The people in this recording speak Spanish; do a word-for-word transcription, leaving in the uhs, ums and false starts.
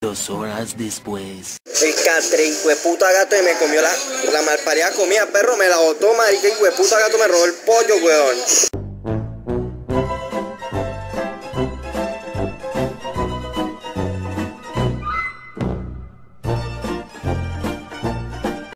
Dos horas después. El catre, hijueputa gato, y me comió la, la malparida comida, perro, me la botó, marica, hijueputa gato, me robó el pollo, weón.